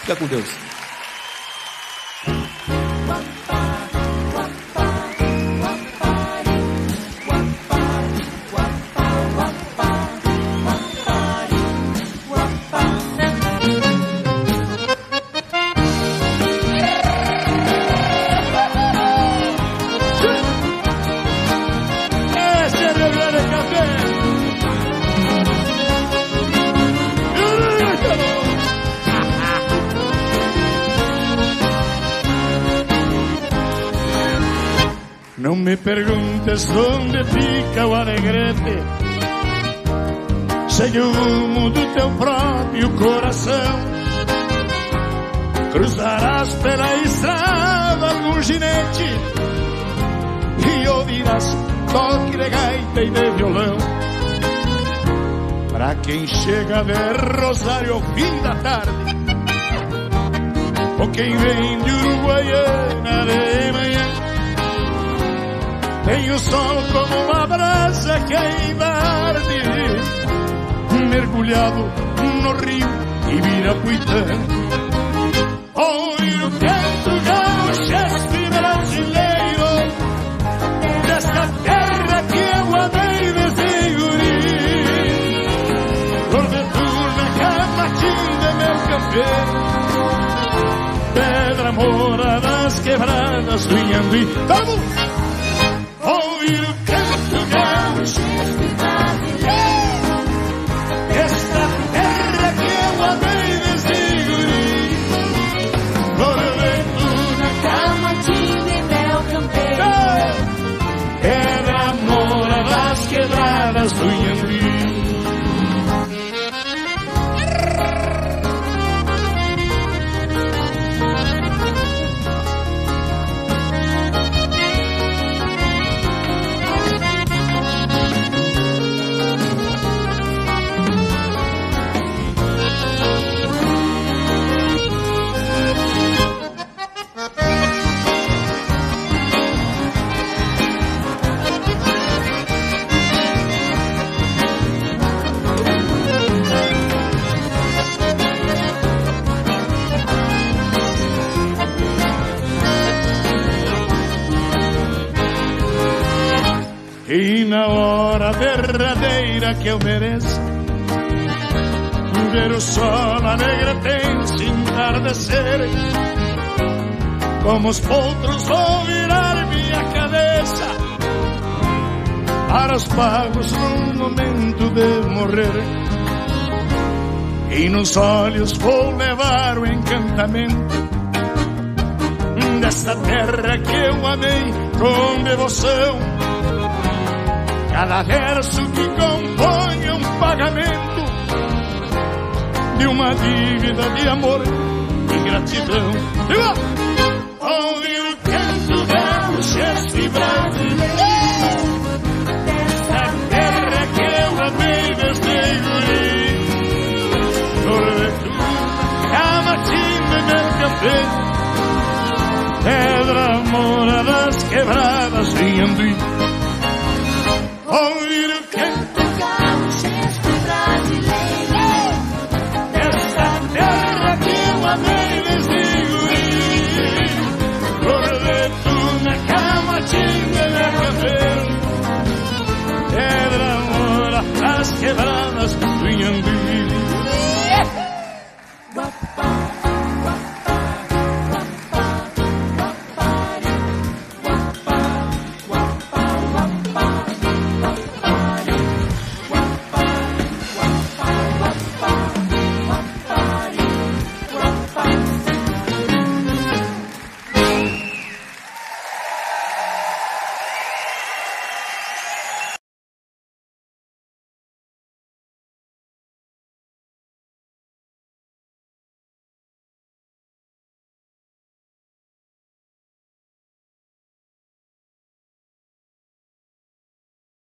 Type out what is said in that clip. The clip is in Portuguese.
Fica com Deus. Não me perguntes onde fica o Alegrete, segue o rumo do teu próprio coração. Cruzarás pela estrada algum ginete e ouvirás toque de gaita e de violão. Pra quem chega de Rosário ao fim da tarde, ou quem vem de Uruguaiana de manhã, tem o sol como uma brasa que ainda arde, mergulhado no rio Ibirapuitã. Ouve o canto gaúcho e brasileiro desta terra que eu amei desde guri. Porventura, Camatinga, meu campeiro, Pedra Moura das Quebradas do Inhambi. Vamos! Ouvir o canto gaúcho brasileiro, esta terra que eu amei desde guri. Porventura, Camatinga e meu campeiro, Pedra Moura das Quebradas do Inhambi. E na hora derradeira que eu mereço ver o sol alegretense entardecer, como os potros vou virar minha cabeça para os pagos no momento de morrer. E nos olhos vou levar o encantamento desta terra que eu amei com devoção. Cada verso que compõe é um pagamento de uma dívida de amor e gratidão. Ouvir o canto gaúcho e brasileiro desta terra que eu amei desde guri. Porventura, Camatinga, meu campeiro, Pedra Moura das Quebradas do Inhambi. Ouvir o